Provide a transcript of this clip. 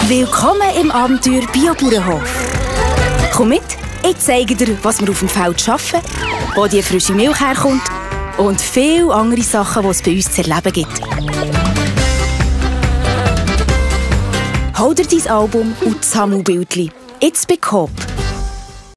Willkommen im Abenteuer Biobauernhof. Komm mit, ich zeige dir, was wir auf dem Feld arbeiten, wo die frische Milch herkommt und viele andere Sachen, die es bei uns zu erleben gibt. Hol dir dein Album und das Sammelbildchen. Jetzt bei Coop.